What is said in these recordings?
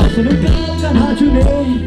소리가 나주네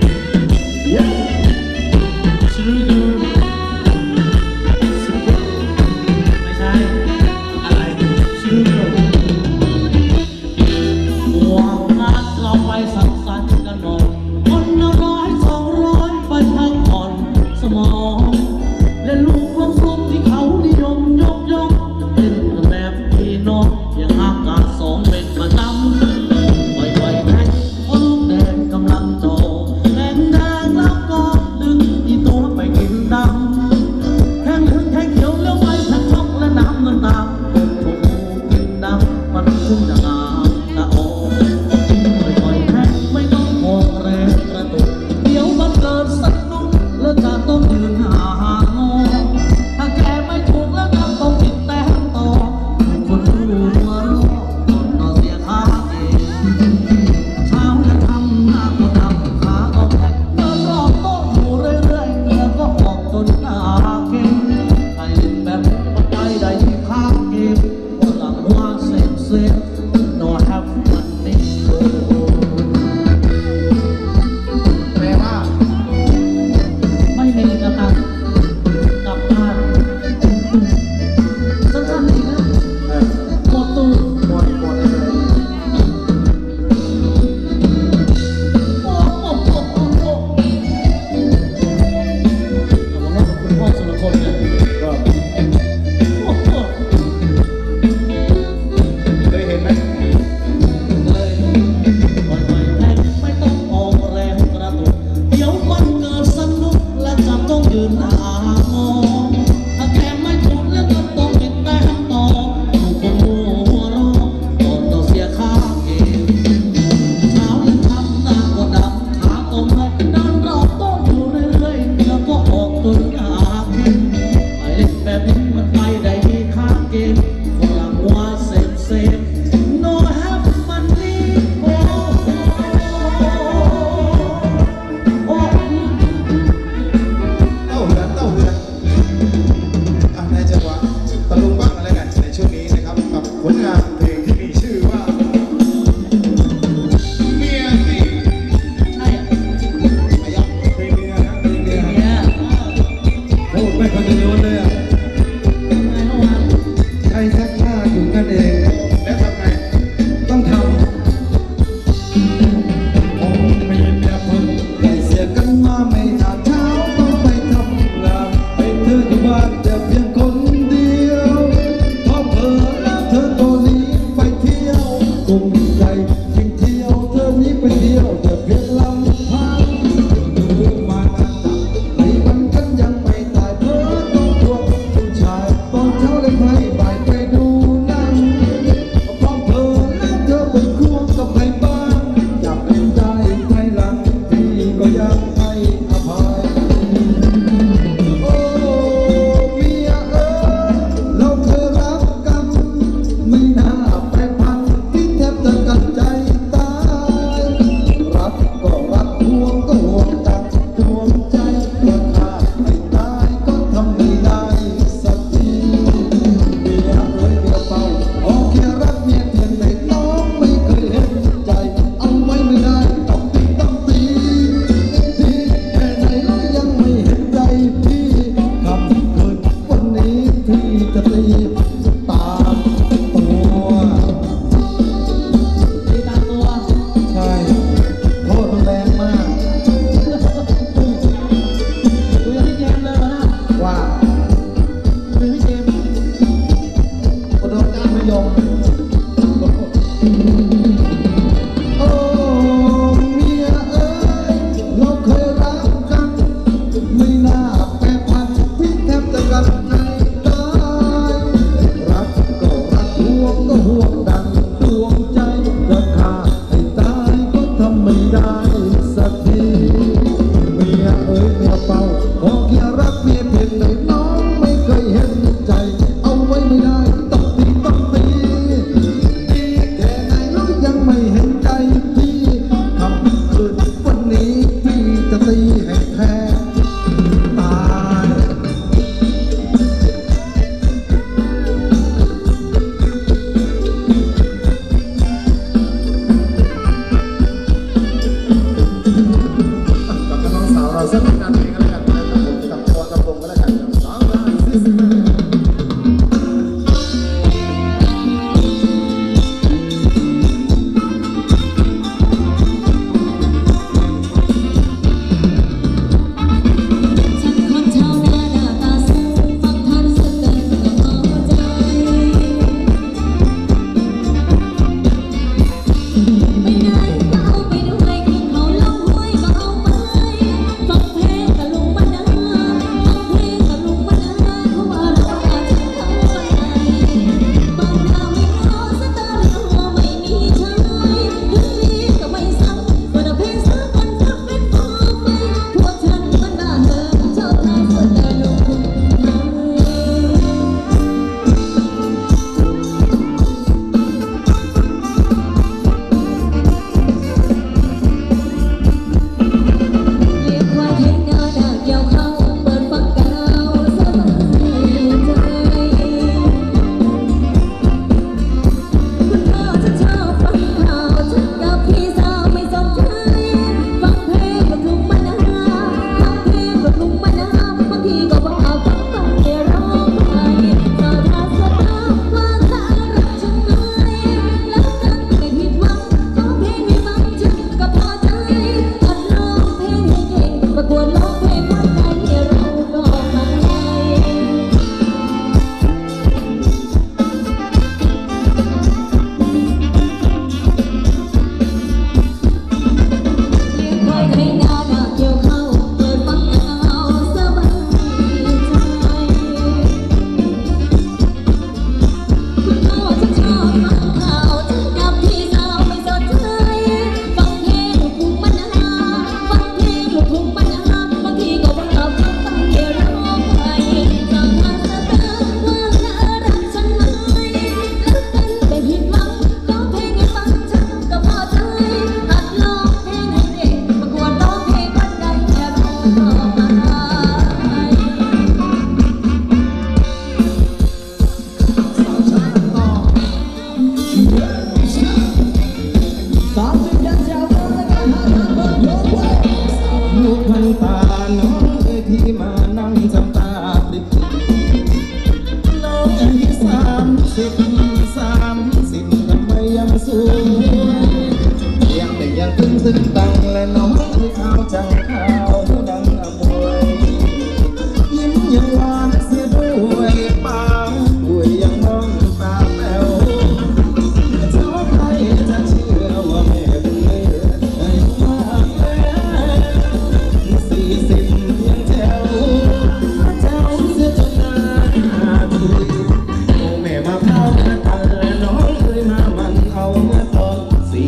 ยังตึงตังและน้องที่ข้าวจังข้าวดังอมวยยิ้มยังหวานเสียด้วยปากด้วยยังมองตาแป๋วชอบใครจะเชื่อว่าแม่บุญเหลืออายุมากแล้ว40ยังแจ๋วเจ้าเสียจนนานทีโอ้แม่มาพร้าวมาตันและน้องเคยมามันเอาเมื่อตอน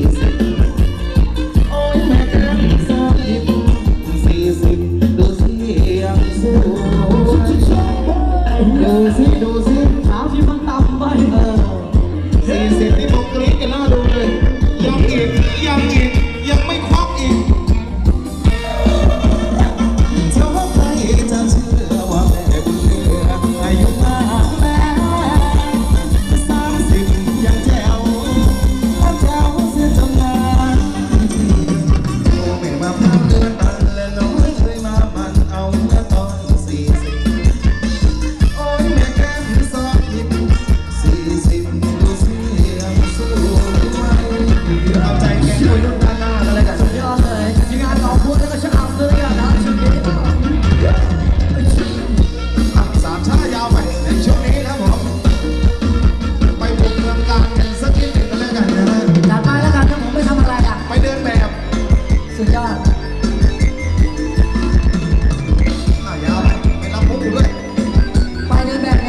40โอ้ยแม่แก้มสาดิบ40ดูสิยังสู้ดูสิถามที่มันต่ำไป 40นี่ผมกรี๊ดกันน่าดูเลยยังอีกยังไม่ควักอีกชอบใครจะเชื่อว่าแม่บุญเหลืออายุมากแล้ว30ยังแจ๋วเสียจนนานโอ้แม่มาพร้าวเดือนตันและน้อยเคยมามันเอาเมื่อตอน40โอ้ยแม่แก้มซอกหยิบ40ดูสิยังสู้ไหวเอาใจแกคุยรุ่นด้านหน้ากันเลยกันสุดยอดเลยทีมงานขอบคุณแล้วก็ชอบด้วยกันนะชุดนี้สามชายาวไปในช่วงนี้นะผมไปบุกเมืองการกันสักนิดหนึ่งกันแล้วกันนะฮะจัดไปแล้วกันถ้าผมไม่ทำอะไรอ่ะไปเดินแบบสุดยอดยาวไปรับมุกอยู่ด้วยไปเดินแบบไง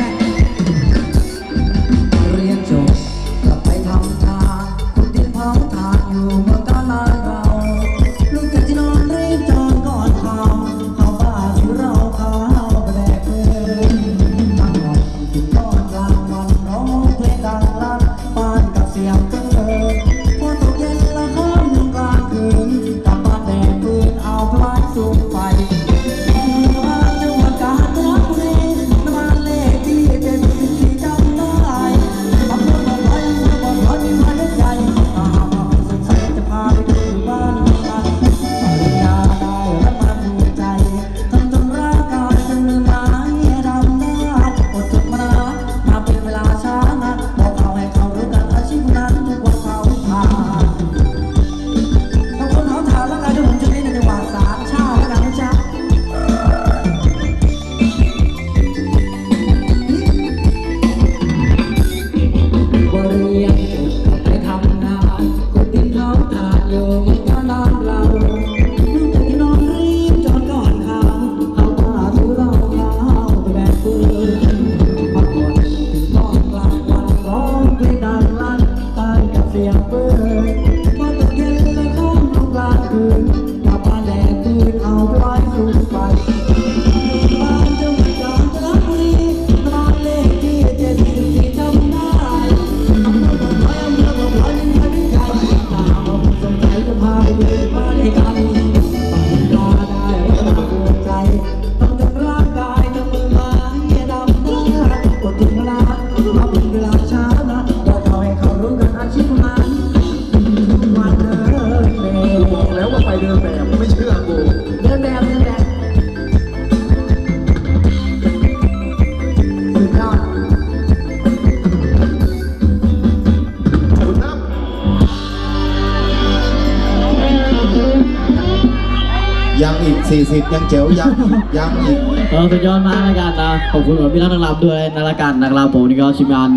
เรียนจบกลับไปทำทานขุดดินเผาถ่านอยู่เมืองกาลาเราลูกจากที่นอนรีบจอนก่อนเขาบ้านที่เราเขาแบกเงินตั้งหอกถึงตอนกลางวันร้องเพลงดังลั่นบ้านกับเสียงเกินพอตกเย็นละค่ำกลางคืนกลับบ้านแบกปืนเอาพลายสูงไฟจังหวัดกาญจนบุรีบ้านเลขที่74จำได้ขับรถมาไว้บอกว่ามีมาเล็กใหญ่ถ้าหากว่าสงสัยจะพาไปดูบ้านกันปริญญาได้รับมาภูมิใจทำจนร่างกายเป็นมือไม้ดำได้อดทนมานานมาเป็นเวลาช้านานบอกเขาให้เขารู้กันอาชีพนั้นทุกวันเขาผ่านบางคนเขาถามแล้วกันที่ผมจะเล่นในจังหวะสามชาติแล้วกันนะจ๊ะ บริเรียนจบไปทำงานขุดดินเผาถ่านอยู่เมืองกาลาเราลูกจากที่นอนรีบจอนก่อนเขาผ้าถือเราเขาไปแบกปืนพักผ่อนถึงตอนกลางวันร้องเพลงดังลั่นตายกับเสียงปืนพอตกเย็นเลยค่ำตรงกลางคืนกลับบ้านแดกปืนเอาไปไว้สู่ไฟบ้านจังหวัดกาญจนบุรีบ้านเลขที่74จำได้ สงสัยจะพาไปดูบ้านให้กันปริญญาได้รับมาภูมิใจต้องจากร่างกายทั้งมือไม้ดำหน้ากดถึงเวลามาเป็นเวลาช้านะบอกเขาให้เขารู้กันอาชีพนั้นวันเดินแบบบอกแล้วว่าไปเดินแบบไม่เชื่อกูเดินแบบสุดยอดขอบคุณครับยังอีก40ยังเจ๋วยังอีกสุดยอดมากแล้วกันนะขอบคุณกับพี่นักรำด้วยนะละกันนะครับผมนี่ก็ทีมงาน